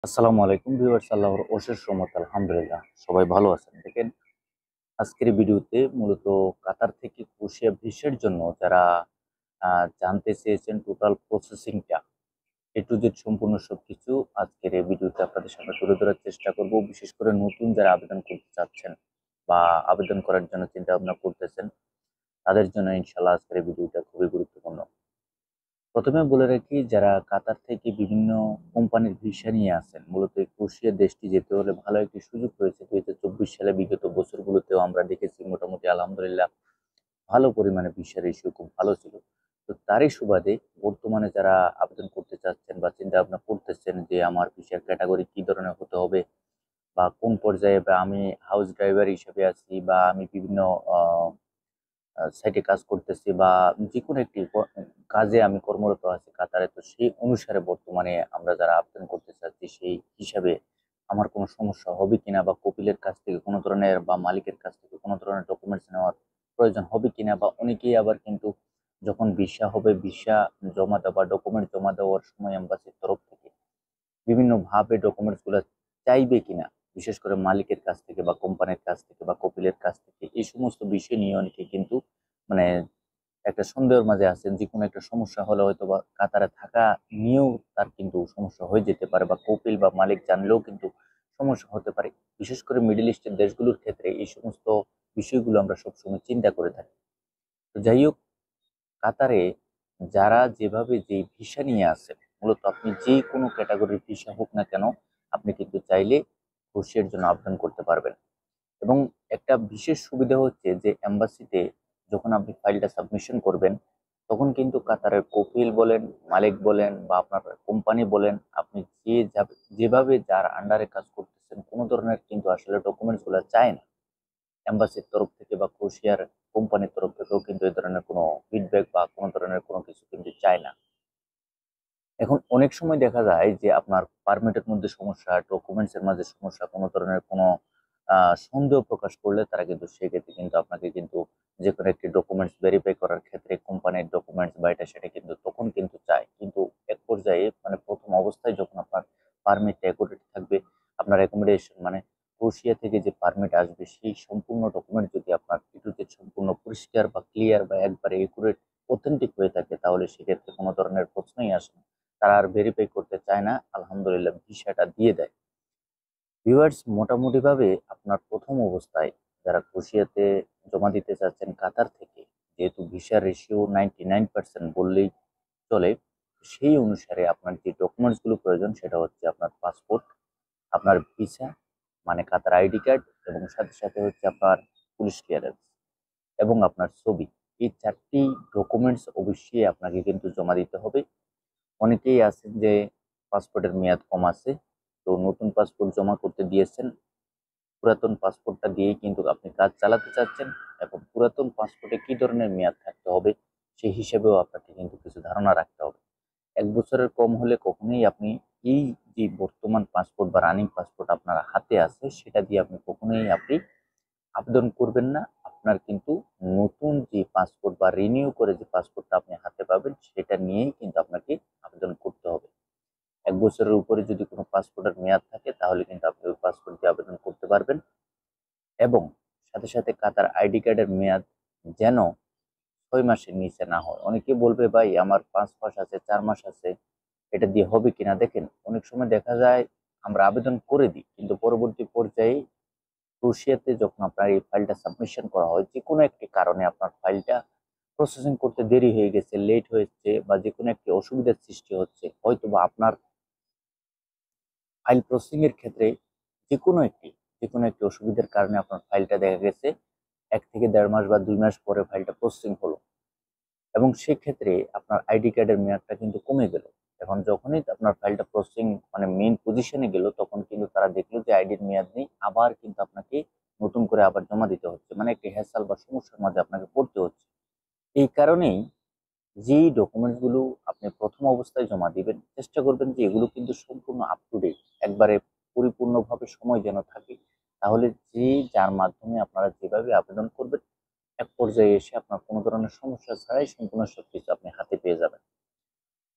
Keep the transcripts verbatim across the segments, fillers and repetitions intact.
আসসালামু আলাইকুম ভিউয়ার্স, আল্লাহর অশেষ রহমত, আলহামদুলিল্লাহ সবাই ভালো আছেন। দেখেন, আজকের এই ভিডিওতে মূলত কাতার থেকে ক্রোয়েশিয়া ভিসার জন্য যারা আহ, জানতে চেয়েছেন টোটাল প্রসেসিংটা এ টু জেড সম্পূর্ণ সবকিছু আজকের এই ভিডিওতে আপনাদের সামনে তুলে ধরার চেষ্টা করব। বিশেষ করে নতুন যারা আবেদন করতে চাচ্ছেন বা আবেদন করার জন্য চিন্তা ভাবনা করতেছেন, তাদের জন্য ইনশাল্লাহ আজকের এই ভিডিওটা খুবই গুরুত্বপূর্ণ। প্রথমে বলে রাখি, যারা কাতার থেকে বিভিন্ন কোম্পানির ভিসা নিয়ে আসেন, মূলত এই ক্রোয়েশিয়া দেশটি যেতে হলে ভালো একটি সুযোগ রয়েছে। দুই হাজার চব্বিশ সালে বিগত বছরগুলোতেও আমরা দেখেছি মোটামুটি আলহামদুলিল্লাহ ভালো পরিমাণে ভিসার ইস্যু খুব ভালো ছিল। তো তারই সুবাদে বর্তমানে যারা আবেদন করতে চাচ্ছেন বা চিন্তা ভাবনা করতেছেন যে আমার ভিসার ক্যাটাগরি কি ধরনের হতে হবে বা কোন পর্যায়ে, বা আমি হাউস ড্রাইভার হিসেবে আছি বা আমি বিভিন্ন সাইটে কাজ করতেছি বা যেকোনো একটি ক- কাজে আমি কর্মরত আছি কাতারে, তো সেই অনুসারে বর্তমানে আমরা যারা আবেদন করতে চাচ্ছি সেই হিসাবে আমার কোনো সমস্যা হবে কিনা, বা কপিলের কাছ থেকে কোনো ধরনের বা মালিকের কাছ থেকে কোনো ধরনের ডকুমেন্টস নেওয়ার প্রয়োজন হবে কিনা, বা অনেকেই আবার কিন্তু যখন ভিসা হবে ভিসা জমা দেওয়া ডকুমেন্ট জমা দেওয়ার সময় এম্বাসির তরফ থেকে বিভিন্ন ভাবে ডকুমেন্টস গুলো চাইবে কিনা, বিশেষ করে মালিকের কাছ থেকে বা কোম্পানির কাছ থেকে বা কপিলের কাছ থেকে, এই সমস্ত বিষয় নিয়ে অনেকে কিন্তু মানে একটা সন্দেহের মাঝে আছেন। যে কোনো একটা সমস্যা হলে হয়তো বা কাতারে থাকা নিয়েও তার কিন্তু সমস্যা হয়ে যেতে পারে, বা কপিল বা মালিক জানলেও কিন্তু সমস্যা হতে পারে। বিশেষ করে মিডল ইস্টের দেশগুলোর ক্ষেত্রে এই সমস্ত বিষয়গুলো আমরা সবসময় চিন্তা করে থাকি। তো যাই হোক, কাতারে যারা যেভাবে যে ভিসা নিয়ে আসেন, মূলত আপনি যে কোনো ক্যাটাগরির ভিসা হোক না কেন, আপনি কিন্তু চাইলে ঘুষের জন্য আবেদন করতে পারবেন। এবং একটা বিশেষ সুবিধা হচ্ছে যে এম্বাসিতে যখন আপনি ফাইলটা সাবমিশন করবেন, তখন কিন্তু কাতারের কপিল বলেন, মালিক বলেন বা আপনার কোম্পানি বলেন, আপনি যে যাবে- যেভাবে যার আন্ডারে কাজ করতেছেন, কোনো ধরনের কিন্তু আসলে ডকুমেন্টস গুলো চায় না এম্বাসির তরফ থেকে, বা ক্রোয়েশিয়ার কোম্পানির তরফ থেকেও কিন্তু এই ধরনের কোনো ফিডব্যাক বা কোনো ধরনের কোনো কিছু কিন্তু চায় না। এখন অনেক সময় দেখা যায় যে আপনার পারমিটের মধ্যে সমস্যা, ডকুমেন্টস এর মাঝে সমস্যা, কোনো ধরনের কোনো আহ, সন্দেহ প্রকাশ করলে তারা কিন্তু সেক্ষেত্রে কিন্তু আপনাকে কিন্তু যে কোনো একটি ডকুমেন্টস ভেরিফাই করার ক্ষেত্রে কোম্পানির ডকুমেন্টস বা এটা সেটা কিন্তু তখন কিন্তু চায়। কিন্তু এক পর্যায়ে মানে প্রথম অবস্থায় যখন আপনার পারমিটটা অ্যাকুরেট থাকবে, আপনার অ্যাকোমোডেশন মানে ক্রোয়েশিয়া থেকে যে পারমিট আসবে সেই সম্পূর্ণ ডকুমেন্ট যদি আপনার ইটুতে সম্পূর্ণ পরিষ্কার বা ক্লিয়ার বা একবারে একুরেট অথেন্টিক হয়ে থাকে, তাহলে সেক্ষেত্রে কোনো ধরনের প্রশ্নই আসে না। তারা আর ভেরিফাই করতে চায় না, আলহামদুলিল্লাহ ভিসাটা দিয়ে দেয়। ভিউয়ার্স, মোটামুটিভাবে আপনার প্রথম অবস্থায় যারা ক্রোয়েশিয়াতে জমা দিতে চাচ্ছেন কাতার থেকে, যেহেতু ভিসার রেশিও নাইনটি নাইন পার্সেন্ট বললেই চলে, সেই অনুসারে আপনার যে ডকুমেন্টসগুলো প্রয়োজন সেটা হচ্ছে আপনার পাসপোর্ট, আপনার ভিসা মানে কাতার আইডি কার্ড, এবং সাথে সাথে হচ্ছে আপনার পুলিশ ক্লিয়ারেন্স এবং আপনার ছবি। এই চারটি ডকুমেন্টস অবশ্যই আপনাকে কিন্তু জমা দিতে হবে। অনেকেই আছেন যে পাসপোর্টের মেয়াদ কম আছে, তো নতুন পাসপোর্ট জমা করতে দিয়েছেন, পুরাতন পাসপোর্টটা দিয়েই কিন্তু আপনি কাজ চালাতে চাচ্ছেন। এবং পুরাতন পাসপোর্টে কি ধরনের মেয়াদ থাকতে হবে সেই হিসেবেও আপনাকে কিন্তু কিছু ধারণা রাখতে হবে। এক বছরের কম হলে কখনোই আপনি এই যে বর্তমান পাসপোর্ট বা রানিং পাসপোর্ট আপনার হাতে আছে সেটা দিয়ে আপনি কখনোই আপনি আবেদন করবেন না। আপনার কিন্তু নতুন যে পাসপোর্ট বা রিনিউ করে যে পাসপোর্টটা আপনি হাতে পাবেন সেটা নিয়েই কিন্তু আপনাকে আবেদন করতে হবে। এক বছরের উপরে যদি কোনো পাসপোর্টের মেয়াদ থাকে তাহলে কিন্তু আপনি ওই পাসপোর্ট দিয়ে আবেদন করতে পারবেন। এবং সাথে সাথে কাতার আইডি কার্ডের মেয়াদ যেন ছয় মাসের নিচে না হয়। অনেকে বলবে ভাই আমার পাঁচ মাস আছে, চার মাস আছে, এটা দিয়ে হবে কিনা। দেখেন, অনেক সময় দেখা যায় আমরা আবেদন করে দিই, কিন্তু পরবর্তী পর্যায়ে ক্রোয়েশিয়াতে যখন আপনার এই ফাইলটা সাবমিশন করা হয়, যে কোনো একটি কারণে আপনার ফাইলটা প্রসেসিং করতে দেরি হয়ে গেছে, লেট হয়েছে, বা যে কোনো একটি অসুবিধার সৃষ্টি হচ্ছে, হয়তো বা আপনার ফাইল প্রসেসিং এর ক্ষেত্রে যে কোনো একটি যে কোনো একটি অসুবিধার কারণে আপনার ফাইলটা দেখা গেছে এক থেকে দেড় মাস বা দুই মাস পরে ফাইলটা প্রসেসিং হলো, এবং সেক্ষেত্রে আপনার আইডি কার্ডের মেয়াদটা কিন্তু কমে গেল। এখন যখনই আপনার ফাইলটা প্রসেসিং মানে মেইন পজিশনে গেল, তখন কিন্তু তারা দেখলো যে আইডির মেয়াদ নেই, আবার কিন্তু আপনাকে নতুন করে আবার জমা দিতে হচ্ছে, মানে একটি হ্যাসেল বা সমস্যার মাঝে আপনাকে পড়তে হচ্ছে। এই কারণেই যেই ডকুমেন্টস গুলো আপনি প্রথম অবস্থায় জমা দিবেন, চেষ্টা করবেন যে এগুলো কিন্তু সম্পূর্ণ আপ টু ডেট, একবারে পরিপূর্ণভাবে সময় যেন থাকে। তাহলে যে যার মাধ্যমে আপনারা যেভাবে আবেদন করবেন, এক পর্যায়ে এসে আপনার কোনো ধরনের সমস্যা ছাড়াই সম্পূর্ণ সবকিছু আপনি হাতে পেয়ে যাবেন।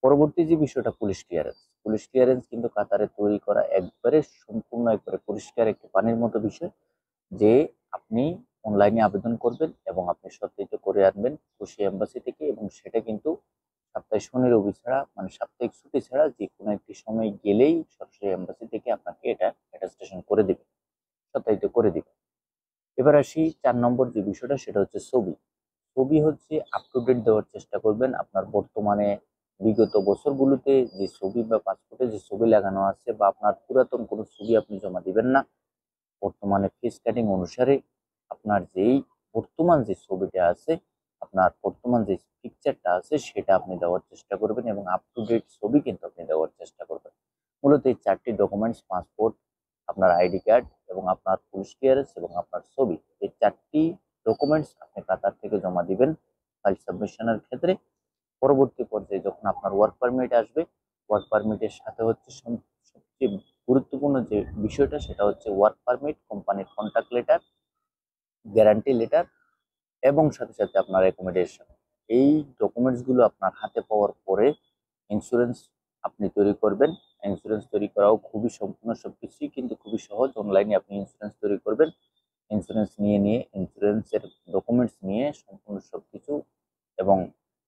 পরবর্তী যে বিষয়টা পুলিশ ক্লিয়ারেন্স, পুলিশ ক্লিয়ারেন্স কিন্তু কাতারে তৈরি করা একবারে সম্পূর্ণ একবারে পরিষ্কার একটি পানির মতো বিষয়, যে আপনি অনলাইনে আবেদন করবেন এবং আপনি সত্যায়িত করে আনবেন খুশি এম্বাসি থেকে, এবং সেটা কিন্তু সপ্তাহে শনি রবি ছাড়া, মানে সাপ্তাহিক ছুটি ছাড়া যে কোনো একটি সময় গেলেই সরাসরি এম্বাসি থেকে আপনাকে এটা অ্যাটাস্টেশন করে দিবে, সত্যায়িত করে দিবে। এবার আসি চার নম্বর যে বিষয়টা, সেটা হচ্ছে ছবি। ছবি হচ্ছে আপ টু ডেট দেওয়ার চেষ্টা করবেন। আপনার বর্তমানে বিগত বছরগুলোতে যে ছবি বা পাসপোর্টে যে ছবি লাগানো আছে, বা আপনার পুরাতন কোনো ছবি আপনি জমা দিবেন না। বর্তমানে ফেস কাটিং অনুসারে আপনার যেই বর্তমান যে ছবিটা আছে, আপনার বর্তমান যে পিকচারটা আছে, সেটা আপনি দেওয়ার চেষ্টা করবেন, এবং আপ টু ডেট ছবি কিন্তু আপনি দেওয়ার চেষ্টা করবেন। মূলত এই চারটি ডকুমেন্টস, পাসপোর্ট, আপনার আইডি কার্ড এবং আপনার পুলিশ ক্লিয়ারেন্স এবং আপনার ছবি, এই চারটি ডকুমেন্টস আপনি কাতার থেকে জমা দিবেন ফাইল সাবমিশনের ক্ষেত্রে। পরবর্তী পর্যায়ে যখন আপনার ওয়ার্ক পারমিট আসবে, ওয়ার্ক পারমিটের সাথে হচ্ছে সব- সবচেয়ে গুরুত্বপূর্ণ যে বিষয়টা, সেটা হচ্ছে ওয়ার্ক পারমিট, কোম্পানির কন্ট্যাক্ট লেটার, গ্যারান্টি লেটার এবং সাথে সাথে আপনার অ্যাকোমোডেশন। এই ডকুমেন্টসগুলো আপনার হাতে পাওয়ার পরে ইন্স্যুরেন্স আপনি তৈরি করবেন। ইন্স্যুরেন্স তৈরি করাও খুবই সম্পূর্ণ সবকিছুই কিন্তু খুবই সহজ। অনলাইনে আপনি ইন্স্যুরেন্স তৈরি করবেন, ইন্স্যুরেন্স নিয়ে নিয়ে ইন্স্যুরেন্সের ডকুমেন্টস নিয়ে সম্পূর্ণ সবকিছু, এবং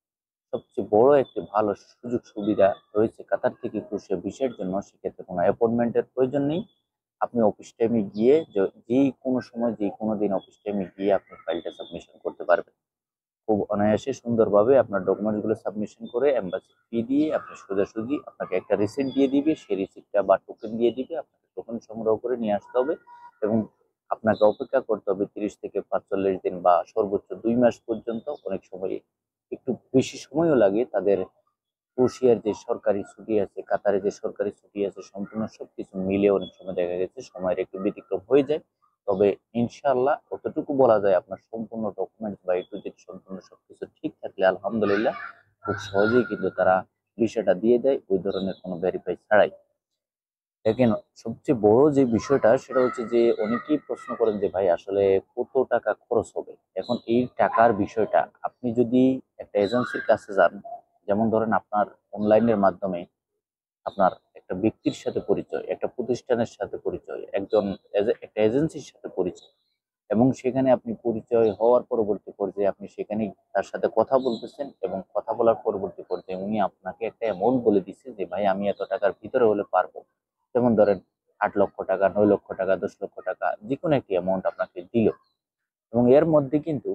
সবচেয়ে বড় একটি ভালো সুযোগ সুবিধা রয়েছে কাতার থেকে ক্রুশিয়া ভিসার জন্য, সেক্ষেত্রে কোনো অ্যাপয়েন্টমেন্টের প্রয়োজন নেই। আপনি অফিস টাইমে গিয়ে যে- যে কোনো সময় যে কোনো দিন অফিস টাইমে গিয়ে আপনি ফাইলটা সাবমিশন করতে পারবেন। খুব অনায়াসে সুন্দরভাবে আপনার ডকুমেন্টসগুলো সাবমিশন করে এম্বাসি ফি দিয়ে আপনি সোজাসুজি আপনাকে একটা রিসিপ্ট দিয়ে দিবে, সেই রিসিপ্টটা বা টোকেন দিয়ে দিবে, আপনাকে টোকেন সংগ্রহ করে নিয়ে আসতে হবে, এবং আপনাকে অপেক্ষা করতে হবে তিরিশ থেকে পাঁচচল্লিশ দিন বা সর্বোচ্চ দুই মাস পর্যন্ত। অনেক সময় একটু বেশি সময়ও লাগে তাদের। ক্রোয়েশিয়ার যে সরকারি ছুটি আছে, কাতারে যে সরকারি ছুটি আছে, সম্পূর্ণ সবকিছু মিলে অনেক সময় দেখা গেছে সময়ের একটু ব্যতিক্রম হয়ে যায়। তবে ইনশাআল্লাহ অতটুকু বলা যায়, আপনার সম্পূর্ণ ডকুমেন্টস বা এ টু জেড সম্পূর্ণ সবকিছু ঠিক থাকলে আলহামদুলিল্লাহ খুব সহজেই কিন্তু তারা ভিসাটা দিয়ে দেয়, ওই ধরনের কোনো ভেরিফাই ছাড়াই। দেখেন, সবচেয়ে বড় যে বিষয়টা সেটা হচ্ছে যে অনেকেই প্রশ্ন করেন যে ভাই আসলে কত টাকা খরচ হবে। এখন এই টাকার বিষয়টা, আপনি যদি একটা এজেন্সির কাছে যান, যেমন ধরেন আপনার অনলাইনের মাধ্যমে আপনার একটা ব্যক্তির সাথে পরিচয়, একটা প্রতিষ্ঠানের সাথে পরিচয়, একজন এজে- একটা এজেন্সির সাথে পরিচয়, এবং সেখানে আপনি পরিচয় হওয়ার পরবর্তী পর্যায়ে আপনি সেখানে তার সাথে কথা বলতেছেন, এবং কথা বলার পরবর্তী পর্যায়ে উনি আপনাকে একটা অ্যামাউন্ট বলে দিচ্ছে যে ভাই আমি এত টাকার ভিতরে হলে পারবো। যেমন ধরেন আট লক্ষ টাকা, নয় লক্ষ টাকা, দশ লক্ষ টাকা, যে কোনো একটি অ্যামাউন্ট আপনাকে দিল, এবং এর মধ্যে কিন্তু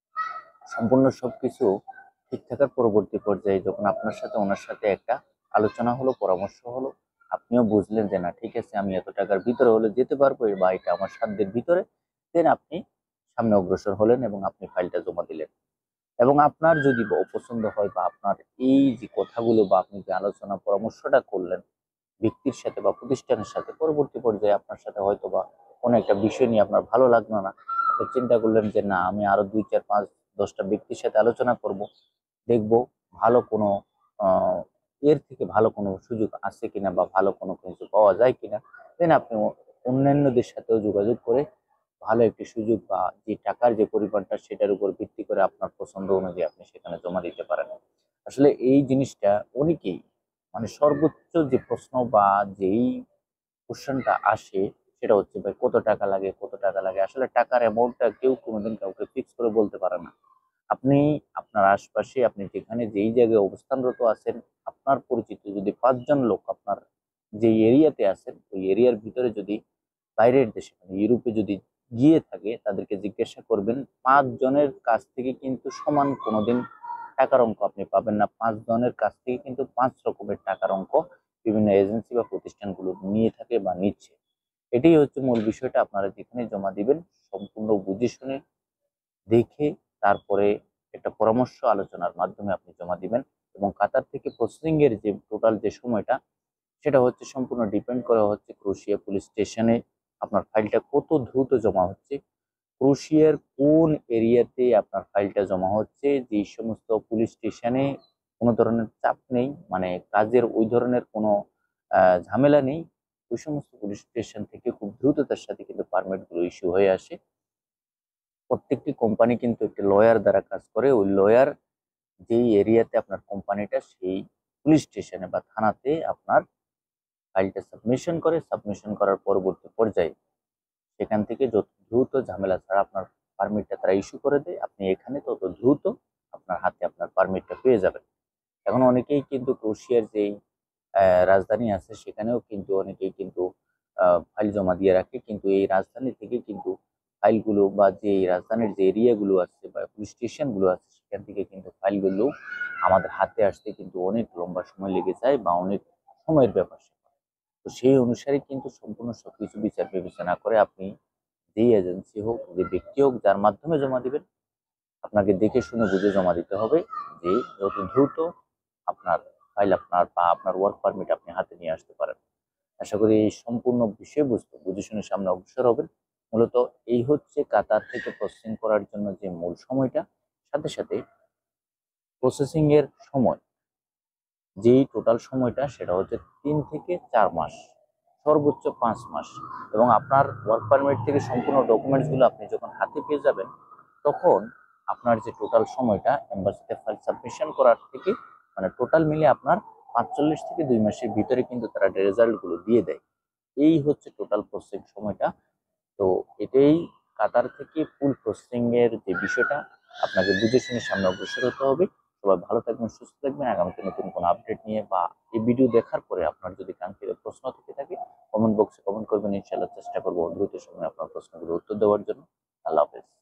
সম্পূর্ণ সবকিছু ঠিক থাকার পরবর্তী পর্যায়ে যখন আপনার সাথে ওনার সাথে একটা আলোচনা হলো, পরামর্শ হলো, আপনিও বুঝলেন যে না ঠিক আছে আমি এত টাকার ভিতরে হলে যেতে পারবো, বা এটা আমার সাধ্যের ভিতরে, দেন আপনি সামনে অগ্রসর হলেন এবং আপনি ফাইলটা জমা দিলেন। এবং আপনার যদি অপছন্দ হয়, বা আপনার এই যে কথাগুলো বা আপনি যে আলোচনা পরামর্শটা করলেন ব্যক্তির সাথে বা প্রতিষ্ঠানের সাথে, পরবর্তী পর্যায়ে আপনার সাথে হয়তো বা কোনো একটা বিষয় নিয়ে আপনার ভালো লাগলো না, আপনি চিন্তা করলেন যে না আমি আরো দুই চার পাঁচ দশটা ব্যক্তির সাথে আলোচনা করব, দেখব ভালো কোনো আহ, এর থেকে ভালো কোনো সুযোগ আছে কিনা বা ভালো কোনো কিছু পাওয়া যায় কিনা, দেন আপনি অ- অন্যান্যদের সাথেও যোগাযোগ করে ভালো একটি সুযোগ বা যে টাকার যে পরিমাণটা সেটার উপর ভিত্তি করে আপনার পছন্দ অনুযায়ী আপনি সেখানে জমা দিতে পারেন। আসলে এই জিনিসটা অনেকেই, মানে সর্বোচ্চ যে প্রশ্ন বা যেই কোশ্চেনটা আসে, সেটা হচ্ছে ভাই কত টাকা লাগে, কত টাকা লাগে। আসলে টাকার অ্যামাউন্টটা কেউ কোনোদিন কাউকে ফিক্স করে বলতে পারে না। আপনি আপনার আশপাশে আপনি যেখানে যেই জায়গায় অবস্থানরত আছেন, আপনার পরিচিত যদি পাঁচজন লোক আপনার যে এরিয়াতে আছেন ওই এরিয়ার ভিতরে যদি বাইরের দেশে মানে ইউরোপে যদি গিয়ে থাকে, তাদেরকে জিজ্ঞাসা করবেন, পাঁচ জনের কাছ থেকে কিন্তু সমান কোনোদিন টাকার অঙ্ক আপনি পাবেন না। পাঁচ জনের কাছ থেকে কিন্তু পাঁচ রকমের টাকার অঙ্ক বিভিন্ন এজেন্সি বা প্রতিষ্ঠানগুলো নিয়ে থাকে বা নিচ্ছে। এটাই হচ্ছে মূল বিষয়টা। আপনারা যেখানে জমা দিবেন সম্পূর্ণ বুঝে শুনে দেখে তারপরে একটা পরামর্শ আলোচনার মাধ্যমে আপনি জমা দিবেন। এবং কাতার থেকে প্রসেসিং এর যে টোটাল যে সময়টা, সেটা হচ্ছে সম্পূর্ণ ডিপেন্ড করা হচ্ছে ক্রোশিয়া পুলিশ স্টেশনে আপনার ফাইলটা কত দ্রুত জমা হচ্ছে, ক্রোশিয়ার কোন এরিয়াতে আপনার ফাইলটা জমা হচ্ছে। যে সমস্ত পুলিশ স্টেশনে কোনো ধরনের চাপ নেই, মানে কাজের ওই ধরনের কোনো আহ, ঝামেলা নেই, ওই সমস্ত পুলিশ স্টেশন থেকে খুব দ্রুততার সাথে কিন্তু পারমিটগুলো ইস্যু হয়ে আসে। প্রত্যেকটি কোম্পানি কিন্তু একটি লয়ার দ্বারা কাজ করে। ওই লয়ার যেই এরিয়াতে আপনার কোম্পানিটা, সেই পুলিশ স্টেশনে বা থানাতে আপনার ফাইলটা সাবমিশন করে, সাবমিশন করার পরবর্তী পর্যায়ে সেখান থেকে যত দ্রুত ঝামেলা ছাড়া আপনার পারমিটটা তারা ইস্যু করে দেয়, আপনি এখানে তত দ্রুত আপনার হাতে আপনার পারমিটটা পেয়ে যাবেন। এখন অনেকেই কিন্তু ক্রোয়েশিয়ার যেই আহ, রাজধানী আছে সেখানেও কিন্তু অনেকেই কিন্তু ফাইল জমা দিয়ে রাখে, কিন্তু এই রাজধানী থেকে কিন্তু ফাইলগুলো বা যে এই রাজধানীর যে এরিয়াগুলো আছে বা পুলিশ স্টেশনগুলো আছে সেখান থেকে কিন্তু ফাইলগুলো আমাদের হাতে আসতে কিন্তু অনেক লম্বা সময় লেগে যায় বা অনেক সময়ের ব্যাপার। তো সেই অনুসারে কিন্তু সম্পূর্ণ সবকিছু বিচার বিবেচনা করে আপনি যেই এজেন্সি হোক, যে ব্যক্তি হোক, যার মাধ্যমে জমা দিবেন, আপনাকে দেখে শুনে বুঝে জমা দিতে হবে যে যত দ্রুত আপনার ফাইল আপনার বা আপনার ওয়ার্ক পারমিট আপনি হাতে নিয়ে আসতে পারেন। আশা করি এই সম্পূর্ণ বিষয়বস্তু বুঝে শুনে সামনে অগ্রসর হবেন। মূলত এই হচ্ছে কাতার থেকে প্রসেসিং করার জন্য যে মূল সময়টা, সাথে সাথে প্রসেসিং এর সময় যেই টোটাল সময়টা সেটা হচ্ছে তিন থেকে চার মাস, সর্বোচ্চ পাঁচ মাস। এবং আপনার ওয়ার্ক পারমিট থেকে সম্পূর্ণ ডকুমেন্টসগুলো আপনি যখন হাতে পেয়ে যাবেন, তখন আপনার যে টোটাল সময়টা এম্বাসিতে ফাইল সাবমিশন করার থেকে মানে টোটাল মিলে আপনার পাঁচচল্লিশ থেকে দুই মাসের ভিতরে কিন্তু তারা রেজাল্টগুলো দিয়ে দেয়। এই হচ্ছে টোটাল প্রসেসিং সময়টা। তো এটাই কাতার থেকে ফুল প্রসেসিং এর যে বিষয়টা, আপনাকে বুঝে শুনে সামনে অগ্রসর হতে হবে। সবাই ভালো থাকবেন, সুস্থ থাকবেন। আগামীতে নতুন কোনো আপডেট নিয়ে বা এই ভিডিও দেখার পরে আপনার যদি কাঙ্ক্ষিত প্রশ্ন থেকে থাকে, কমেন্ট বক্সে কমেন্ট করবেন, ইনশাআল্লাহ চেষ্টা করবো দ্রুত সময়ে আপনার প্রশ্নগুলো উত্তর দেওয়ার জন্য। আল্লাহ হাফেজ।